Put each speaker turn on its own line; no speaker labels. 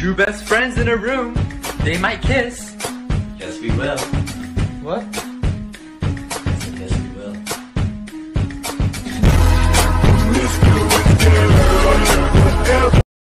Two best friends in a room. They might kiss.
Yes, we will.
What?